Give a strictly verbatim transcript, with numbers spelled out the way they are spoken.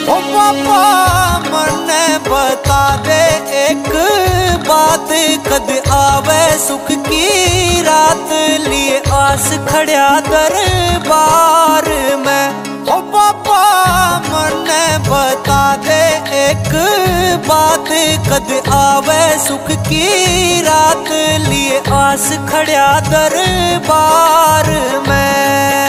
ओ पापा मन्ने बता दे एक बात, कद आवे सुख की रात, लिए आस खड़िया दरबार में। ओ पापा मन्ने बता दे एक बात, कद आवे सुख की रात, लिए आस खड़िया दरबार में।